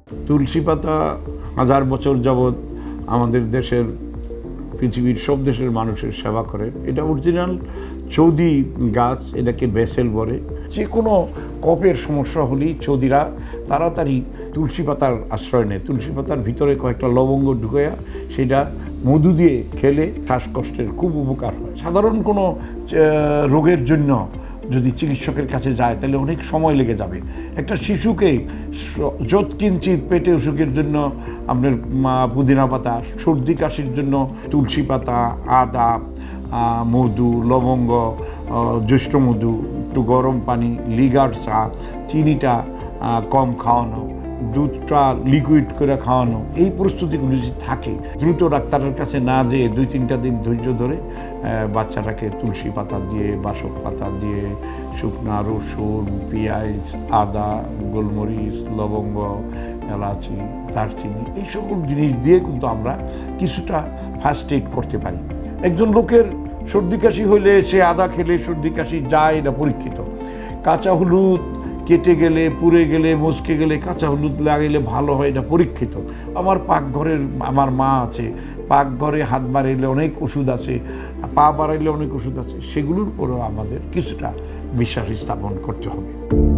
তুলসী পাতা হাজার বছর যাবৎ আমাদের দেশের পৃথিবীর সব দেশের মানুষের সেবা করে। এটা অরিজিনাল চৌদি গাছ, এটাকে বেসেল বলে। যে কোনো কফের সমস্যা হলেই চৌদিরা তাড়াতাড়ি তুলসী পাতার আশ্রয় নেয়। তুলসী পাতার ভিতরে কয়েকটা লবঙ্গ ঢুকাইয়া সেটা মধু দিয়ে খেলে শ্বাসকষ্টের খুব উপকার হয়। সাধারণ কোনো রোগের জন্য যদি চিকিৎসকের কাছে যায় তাহলে অনেক সময় লেগে যাবে। একটা শিশুকে যৎকিঞ্চিত পেটে অসুখের জন্য আপনার পুদিনা পাতা, সর্দি কাশির জন্য তুলসী পাতা, আদা, মধু, লবঙ্গ, জ্যৈষ্ঠ মধু, একটু গরম পানি, লিগার চা, চিনিটা কম খাওয়ানো, দুধটা লিকুইড করে খাওয়ানো, এই প্রস্তুতিগুলো যদি থাকে, দ্রুত ডাক্তারের কাছে না যেয়ে 2-3টা দিন ধৈর্য ধরে বাচ্চাটাকে তুলসী পাতা দিয়ে, বাসক পাতা দিয়ে, শুকনা রসুন, পেঁয়াজ, আদা, গোলমরিচ, লবঙ্গ, এলাচি, দারচিনি, এই সকল জিনিস দিয়ে কিন্তু আমরা কিছুটা ফার্স্ট এইড করতে পারি। একজন লোকের সর্দি কাশি হইলে সে আদা খেলে সর্দি কাশি যায়, এটা পরীক্ষিত। কাঁচা হলুদ কেটে গেলে, পুড়ে গেলে, মচকে গেলে কাঁচা হলুদ লাগাইলে ভালো হয়, এটা পরীক্ষিত। আমার পাকঘরের আমার মা আছে, পাকঘরে হাত বাড়াইলে অনেক ওষুধ আছে, পা বাড়াইলে অনেক ওষুধ আছে, সেগুলোর উপরেও আমাদের কিছুটা বিশ্বাস স্থাপন করতে হবে।